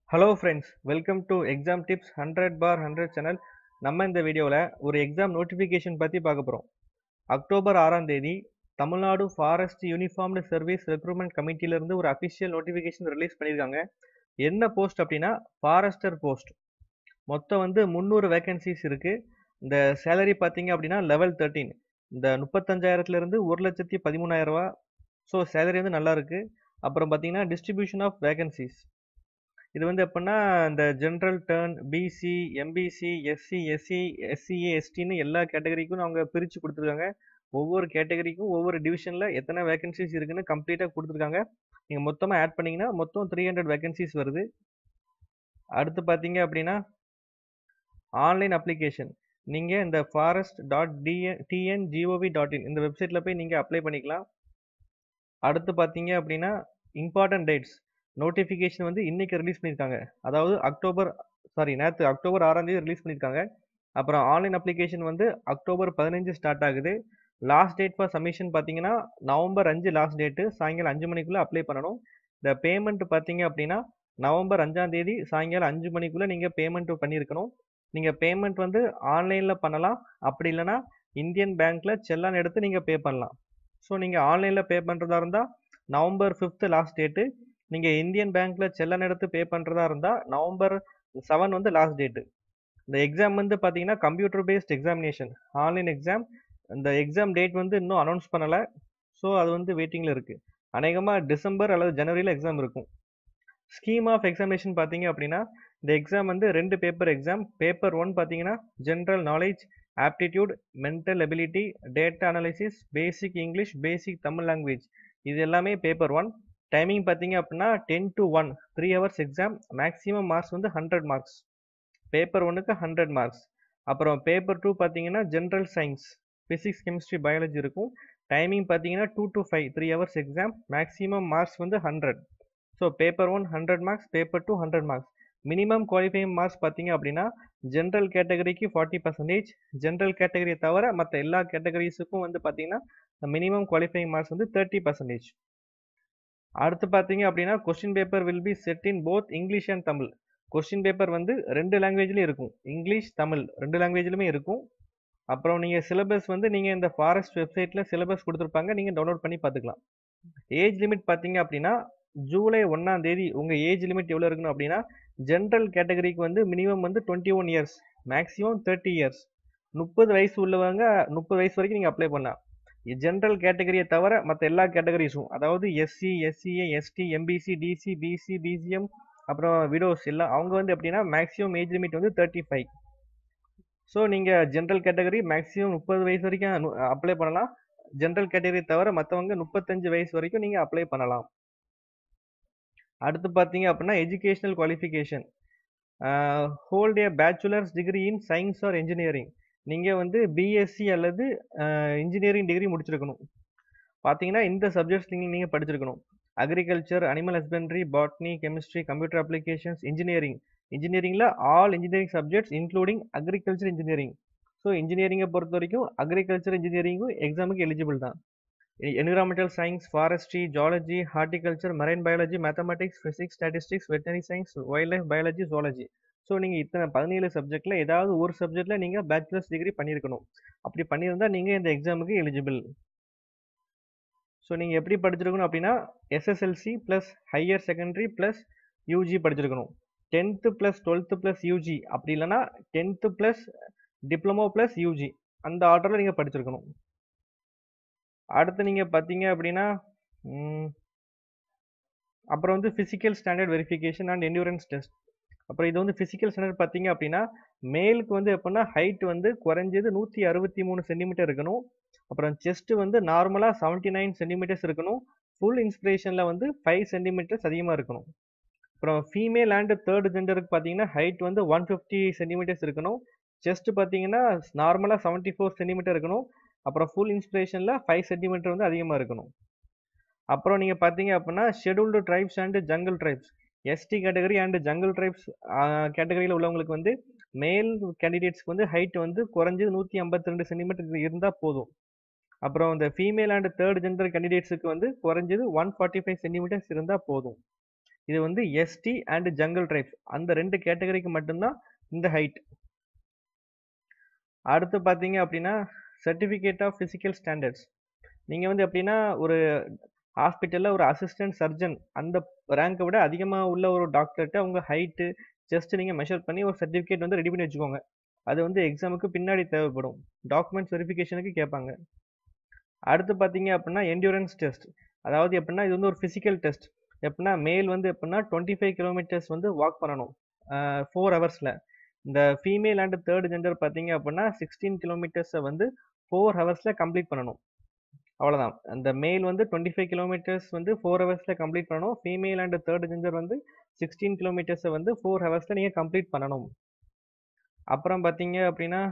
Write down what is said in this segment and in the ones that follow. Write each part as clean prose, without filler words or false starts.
Hello friends, welcome to exam tips 100/100 channel. நம்ம இந்த வீடியோவில் ஒரு எக்ஸாம் நோட்டிஃபிகேஷன் பற்றி பார்க்க போகிறோம். அக்டோபர் 6ஆம் தேதி Tamil Nadu forest uniformed service recruitment கமிட்டியிலேருந்து ஒரு அஃபிஷியல் நோட்டிஃபிகேஷன் ரிலீஸ் பண்ணியிருக்காங்க. என்ன போஸ்ட் அப்படின்னா ஃபாரஸ்டர் போஸ்ட். மொத்தம் 300 வேகன்சிஸ் இருக்குது. இந்த சேலரி பார்த்தீங்க அப்படின்னா லெவல் 13. இந்த 35,000லேருந்து 1,13,000 ரூபா. ஸோ சேலரி நல்லா இருக்குது. அப்புறம் பார்த்தீங்கன்னா டிஸ்ட்ரிபியூஷன் ஆஃப் வேகன்சிஸ். இது எப்படின்னா இந்த general turn, BC, MBC, SC, SC, SCA, எஸ்டின்னு எல்லா கேட்டகரிக்கும் அவங்க பிரித்து கொடுத்துருக்காங்க. ஒவ்வொரு கேட்டகரிக்கும் ஒவ்வொரு டிவிஷனில் எத்தனை வேகன்சிஸ் இருக்குன்னு கம்ப்ளீட்டாக கொடுத்துருக்காங்க. நீங்கள் மொத்தமாக ஆட் பண்ணிங்கன்னா மொத்தம் 300 வேகன்சிஸ் வருது. அடுத்து பார்த்தீங்க அப்படின்னா ஆன்லைன் அப்ளிகேஷன். நீங்கள் இந்த forest.tngov.in இந்த வெப்சைட்டில் போய் நீங்கள் அப்ளை பண்ணிக்கலாம். அடுத்து பார்த்தீங்க அப்படின்னா இம்பார்ட்டன்ட் டேட்ஸ். நோட்டிஃபிகேஷன் இன்னைக்கு ரிலீஸ் பண்ணியிருக்காங்க. அதாவது நேற்று அக்டோபர் 6ஆம் தேதி ரிலீஸ் பண்ணியிருக்காங்க. அப்புறம் ஆன்லைன் அப்ளிகேஷன் அக்டோபர் 15 ஸ்டார்ட் ஆகுது. லாஸ்ட் டேட் ஃபார் சப்மிஷன் பார்த்தீங்கன்னா நவம்பர் 5 லாஸ்ட் டேட்டு. சாயங்காலம் 5 மணிக்குள்ளே அப்ளை பண்ணணும். இந்த பேமெண்ட் பார்த்தீங்க அப்படின்னா நவம்பர் 5ஆம் தேதி சாயங்காலம் 5 மணிக்குள்ளே நீங்கள் பேமெண்ட் பண்ணியிருக்கணும். நீங்கள் பேமெண்ட் ஆன்லைனில் பண்ணலாம். அப்படி இல்லைன்னா இந்தியன் பேங்க்கில் செல்லான் எடுத்து நீங்கள் பே பண்ணலாம். ஸோ நீங்கள் ஆன்லைனில் பே பண்ணுறதா இருந்தால் நவம்பர் 5 லாஸ்ட் டேட்டு. நீங்கள் இந்தியன் பேங்க்கில் செல்லான் எடுத்து பே பண்ணுறதா இருந்தால் நவம்பர் 7 லாஸ்ட் டேட்டு. இந்த எக்ஸாம் பார்த்தீங்கன்னா computer based examination, online exam. இந்த எக்ஸாம் டேட் இன்னும் அனௌன்ஸ் பண்ணலை. ஸோ அது வெயிட்டிங்கில் இருக்குது. அநேகமாக டிசம்பர் அல்லது ஜனவரியில் எக்ஸாம் இருக்கும். ஸ்கீம் ஆஃப் எக்ஸாமினேஷன் பார்த்தீங்க அப்படின்னா இந்த எக்ஸாம் 2 பேப்பர் எக்ஸாம். பேப்பர் 1 பார்த்தீங்கன்னா general knowledge, aptitude, mental ability, data analysis, basic English, basic Tamil language. இது எல்லாமே பேப்பர் 1. டைமிங் பார்த்தீங்க அப்படின்னா 10 to 1 3 hours exam. Maximum marks 100 marks. Paper 1க்கு 100 மார்க்ஸ். அப்புறம் பேப்பர் 2 பார்த்தீங்கன்னா general science, physics, chemistry, biology இருக்கும். Timing பார்த்தீங்கன்னா 2 to 5 3 hours exam. Maximum marks 100. So paper 1 100 marks, paper 2 100 marks. Minimum qualifying marks பார்த்தீங்க அப்படின்னா ஜென்ரல் கேட்டகரிக்கு 40%, ஜென்ரல் கேட்டகரியை தவிர மற்ற எல்லா கேட்டகரிஸுக்கும் பார்த்தீங்கன்னா மினிமம் குவாலிஃபைங் மார்க்ஸ் 30%. அடுத்து பார்த்தீங்க அப்படின்னா question paper will be set in both English and Tamil. Question paper 2 லாங்குவேஜ்லேயும் இருக்கும். இங்கிலீஷ், தமிழ் 2 லாங்குவேஜ்லுமே இருக்கும். அப்புறம் நீங்கள் சிலபஸ் நீங்கள் இந்த ஃபாரஸ்ட் வெப்சைட்டில் சிலபஸ் கொடுத்துருப்பாங்க, நீங்கள் டவுன்லோட் பண்ணி பார்த்துக்கலாம். ஏஜ் லிமிட் பார்த்தீங்க அப்படின்னா ஜூலை 1ஆம் தேதி உங்கள் ஏஜ் லிமிட் எவ்வளோ இருக்கணும் அப்படின்னா ஜென்ரல் கேட்டகரிக்கு மினிமம் 21 இயர்ஸ், மேக்ஸிமம் 30 இயர்ஸ். 30 வயசு உள்ளவங்க 30 வயசு வரைக்கும் நீங்கள் அப்ளை பண்ணலாம். ஜென்ரல் கேட்டகரியை தவிர மற்ற எல்லா கேட்டகரிஸும், அதாவது SC, SCA, ST, MBC, DC, BC, BCM, அப்புறம் விடோஸ் எல்லாம் அவங்க எப்படின்னா மேக்ஸிமம் ஏஜ் லிமிட் 35. ஸோ நீங்கள் ஜென்ரல் கேட்டகரி மேக்ஸிமம் 30 வயசு வரைக்கும் அப்ளை பண்ணலாம். ஜென்ரல் கேட்டகரி தவிர மற்றவங்க 35 வயசு வரைக்கும் நீங்கள் அப்ளை பண்ணலாம். அடுத்து பார்த்தீங்க அப்படின்னா educational qualification. Hold a bachelor's degree in science or engineering. நீங்கள் பிஎஸ்சி அல்லது இன்ஜினியரிங் டிகிரி முடிச்சிருக்கணும். பார்த்தீங்கன்னா இந்த சப்ஜெக்ட்ஸ் நீங்கள் படிச்சிருக்கணும். Agriculture, animal husbandry, botany, chemistry, computer applications, engineering. இன்ஜினியரிங்கில் all engineering subjects including agriculture engineering. So இன்ஜினியரிங்கை பொறுத்த வரைக்கும் அக்ரிகல்ச்சர் இன்ஜினியரிங்கும் எக்ஸாமுக்கு எலிஜிபிள் தான். Environmental science, forestry, zoology, horticulture, marine biology, mathematics, physics, statistics, veterinary science, wildlife biology, zoology. So நீங்கள் இத்தனை 17 சப்ஜெக்டில் ஏதாவது ஒரு சப்ஜெக்டில் நீங்கள் பேச்சுலர்ஸ் டிகிரி பண்ணியிருக்கணும். அப்படி பண்ணியிருந்தால் நீங்கள் இந்த எக்ஸாமுக்கு எலிஜிபிள். ஸோ நீங்கள் எப்படி படிச்சிருக்கணும் அப்படின்னா SSLC plus higher secondary plus UG படிச்சிருக்கணும். 10th + 12th + யூஜி, அப்படி இல்லைன்னா 10th + டிப்ளமோ ப்ளஸ் யூஜி, அந்த ஆர்டரில் நீங்கள் படிச்சிருக்கணும். அடுத்து நீங்கள் பார்த்தீங்க அப்படின்னா அப்புறம் physical standard verification and endurance test. அப்புறம் இது ஃபிசிக்கல் ஸ்டாண்டர்ட் பார்த்தீங்க அப்படின்னா மேலுக்கு எப்படின்னா ஹைட் குறைஞ்சது 163 சென்டிமீட்டர் இருக்கணும். அப்புறம் செஸ்ட் நார்மலாக 79 சென்டிமீட்டர்ஸ் இருக்கணும். ஃபுல் இன்ஸ்பிரேஷனில் 5 சென்டிமீட்டர்ஸ் அதிகமாக இருக்கணும். அப்புறம் ஃபீமேல் அண்ட் தேர்ட் ஜெண்டருக்கு பார்த்தீங்கன்னா ஹைட் 150 சென்டிமீட்டர்ஸ் இருக்கணும். செஸ்ட் பார்த்தீங்கன்னா நார்மலாக 74 சென்டிமீட்டர் இருக்கணும். அப்புறம் ஃபுல் இன்ஸ்பிரேஷனில் 5 சென்டிமீட்டர் அதிகமாக இருக்கணும். அப்புறம் நீங்கள் பார்த்தீங்க அப்படின்னா scheduled tribes and jungle tribes, ST category and jungle tribes கேட்டகரியில் உள்ளவங்களுக்கு மேல் கேண்டிடேட்ஸ்க்கு ஹைட் குறைஞ்சது 152 சென்டிமீட்டர் இருந்தால் போதும். அப்புறம் இந்த ஃபீமேல் அண்ட் தேர்ட் ஜெண்டர் கேண்டிடேட்ஸுக்கு குறைஞ்சது 145 சென்டிமீட்டர்ஸ் இருந்தால் போதும். இது வந்து எஸ்டி அண்ட் ஜங்கல் ட்ரைப்ஸ் அந்த 2 கேட்டகரிக்கு மட்டும்தான் இந்த ஹைட். அடுத்து பார்த்தீங்க அப்படின்னா சர்டிஃபிகேட் ஆஃப் ஃபிசிக்கல் ஸ்டாண்டர்ட்ஸ். நீங்கள் வந்து எப்படின்னா ஒரு ஹாஸ்பிட்டலில் ஒரு அசிஸ்டன்ட் சர்ஜன் அந்த ரேங்கை விட அதிகமாக உள்ள ஒரு டாக்டர்கிட்ட உங்கள் ஹைட்டு ஜஸ்ட் நீங்கள் மெஷர் பண்ணி ஒரு சர்டிஃபிகேட் வந்து ரெடி பண்ணி வச்சுக்கோங்க. அது வந்து எக்ஸாமுக்கு பின்னாடி தேவைப்படும், டாக்குமெண்ட்ஸ் வெரிஃபிகேஷனுக்கு கேட்பாங்க. அடுத்து பார்த்தீங்க அப்படின்னா என்டியூரன்ஸ் டெஸ்ட். அதாவது எப்படின்னா இது வந்து ஒரு ஃபிசிக்கல் டெஸ்ட். எப்படின்னா மேல் வந்து எப்படின்னா 25 கிலோமீட்டர்ஸ் வந்து வாக் பண்ணணும் 4 ஹவர்ஸில். இந்த ஃபீமேல் அண்ட் தேர்ட் ஜெண்டர் பார்த்தீங்க அப்படின்னா 16 கிலோமீட்டர்ஸை வந்து 4 ஹவர்ஸில் கம்ப்ளீட் பண்ணணும். அவ்வளோதான். அந்த மேல் வந்து 25 கிலோமீட்டர்ஸ் வந்து 4 ஹவர்ஸில் கம்ப்ளீட் பண்ணணும். ஃபீமேல் அண்ட் தேர்ட் ஜெண்டர் வந்து 16 கிலோமீட்டர்ஸை வந்து 4 ஹவர்ஸில் நீங்கள் கம்ப்ளீட் பண்ணணும். அப்புறம் பார்த்தீங்க அப்படின்னா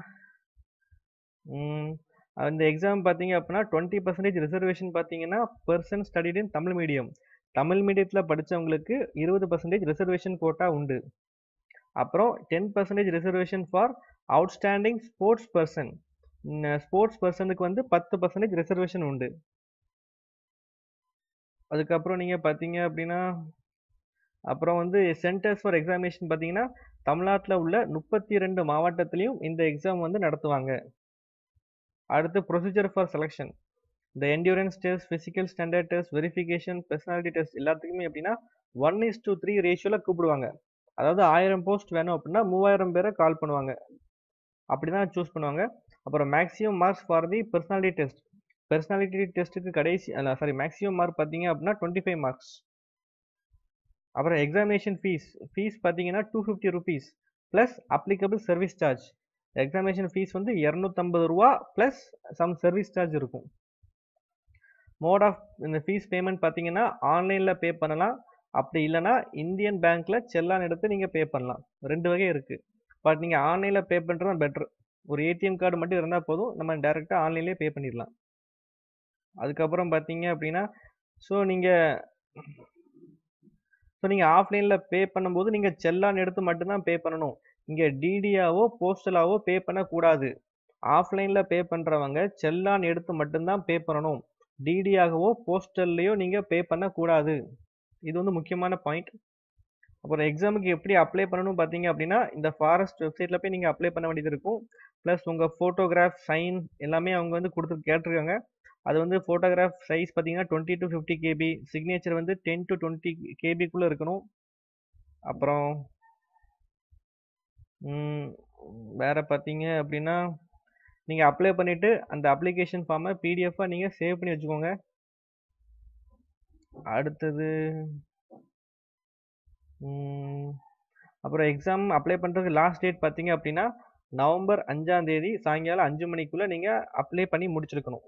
அந்த எக்ஸாம் பார்த்தீங்க அப்படின்னா 20% ரிசர்வேஷன் பார்த்தீங்கன்னா person studied in Tamil medium. Tamil மீடியத்தில் படித்தவங்களுக்கு 20% ரிசர்வேஷன் கோட்டா உண்டு. அப்புறம் 10% reservation for outstanding sports person. Sports பர்சனுக்கு வந்து 10% ரிசர்வேஷன் உண்டு. அதுக்கப்புறம் நீங்கள் பார்த்தீங்க அப்படின்னா அப்புறம் வந்து சென்டர்ஸ் ஃபார் எக்ஸாமினேஷன் பார்த்தீங்கன்னா தமிழ்நாட்டில் உள்ள 32 மாவட்டத்திலையும் இந்த எக்ஸாம் வந்து நடத்துவாங்க. அடுத்து ப்ரொசீஜர் ஃபார் செலெக்ஷன். இந்த endurance test, physical standard test, verification, personality test எல்லாத்துக்குமே எப்படின்னா 1:3 ரேஷியோவில் கூப்பிடுவாங்க. அதாவது 1000 போஸ்ட் வேணும் அப்படின்னா 3000 பேரை கால் பண்ணுவாங்க. அப்படி தான் சூஸ் பண்ணுவாங்க. அப்புறம் maximum marks for the personality test. Personality டெஸ்ட்டுக்கு மேக்ஸிமம் மார்க் பார்த்தீங்க அப்படின்னா 25 மார்க்ஸ். அப்புறம் எக்ஸாமினேஷன் ஃபீஸ் பார்த்தீங்கன்னா 250 rupees plus applicable service charge. Examination fees வந்து 250 ரூபா ப்ளஸ் சம் சர்வீஸ் சார்ஜ் இருக்கும். மோட் ஆஃப் இந்த ஃபீஸ் பேமெண்ட் பார்த்தீங்கன்னா ஆன்லைனில் பே பண்ணலாம், அப்படி இல்லைனா இந்தியன் பேங்க்கில் செல்லான் எடுத்து நீங்கள் பே பண்ணலாம். 2 வகை இருக்குது. பட் நீங்கள் ஆன்லைனில் பே பண்ணுறது தான் பெட்ரு. ஒரு ஏடிஎம் கார்டு மட்டும் இருந்தால் போதும், நம்ம டேரெக்டாக ஆன்லைன்லேயே பே பண்ணிடலாம். அதுக்கப்புறம் பார்த்தீங்க அப்படின்னா நீங்கள் ஆஃப்லைனில் பே பண்ணும்போது நீங்கள் செல்லான் எடுத்து மட்டும்தான் பே பண்ணணும். இங்கே டிடியாவோ போஸ்டலாவோ பே பண்ணக்கூடாது. ஆஃப்லைனில் பே பண்ணுறவங்க செல்லான் எடுத்து மட்டும்தான் பே பண்ணணும். டிடியாகவோ போஸ்டல்லையோ நீங்கள் பே பண்ணக்கூடாது. இது வந்து முக்கியமான பாயிண்ட். அப்புறம் எக்ஸாமுக்கு எப்படி அப்ளை பண்ணணும் பார்த்தீங்க அப்படின்னா இந்த ஃபாரஸ்ட் வெப்சைட்டில் போய் நீங்கள் அப்ளை பண்ண வேண்டியது இருக்கும். ப்ளஸ் உங்கள் ஃபோட்டோகிராஃப், சைன் எல்லாமே அவங்க வந்து கேட்டிருக்காங்க. அது வந்து ஃபோட்டோகிராஃப் சைஸ் பார்த்தீங்கன்னா 20 to 50 KB, சிக்னேச்சர் வந்து 10 to 20 KBக்குள்ளே இருக்கணும். அப்புறம் வேறு பார்த்தீங்க அப்படின்னா நீங்கள் அப்ளை பண்ணிவிட்டு அந்த அப்ளிகேஷன் ஃபார்மை பிடிஎஃபாக நீங்கள் சேவ் பண்ணி வச்சுக்கோங்க. அடுத்தது அப்புறம் எக்ஸாம் அப்ளை பண்ணுறதுக்கு லாஸ்ட் டேட் பார்த்தீங்க அப்படின்னா நவம்பர் 5ஆம் தேதி சாயங்காலம் 5 மணிக்குள்ளே நீங்கள் அப்ளை பண்ணி முடிச்சிருக்கணும்.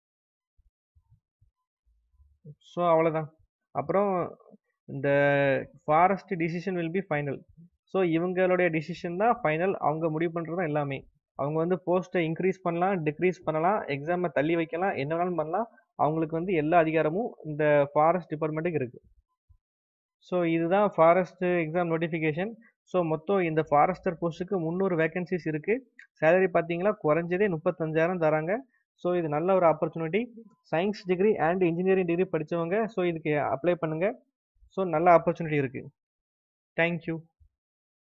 ஸோ அவ்வளோதான். அப்புறம் இந்த forest decision will be final. So இவங்களுடைய டிசிஷன் தான் ஃபைனல். அவங்க முடிவு பண்ணுறது தான் எல்லாமே. அவங்க வந்து போஸ்ட்டை இன்க்ரீஸ் பண்ணலாம், டிக்ரீஸ் பண்ணலாம், எக்ஸாமை தள்ளி வைக்கலாம், என்ன வேணாலும் பண்ணலாம். அவங்களுக்கு வந்து எல்லா அதிகாரமும் இந்த ஃபாரஸ்ட் டிபார்ட்மெண்ட்டுக்கு இருக்குது. ஸோ இதுதான் ஃபாரஸ்ட் எக்ஸாம் நோட்டிஃபிகேஷன். ஸோ மொத்தம் இந்த ஃபாரஸ்டர் போஸ்ட்டுக்கு 300 வேகன்சிஸ் இருக்குது. சேலரி பார்த்தீங்கன்னா குறைஞ்சதே 35,000 தராங்க. ஸோ இது நல்ல ஒரு opportunity. Science degree and engineering degree படித்தவங்க ஸோ இதுக்கு அப்ளை பண்ணுங்கள். ஸோ நல்ல ஆப்பர்ச்சுனிட்டி இருக்குது. தேங்க்யூ.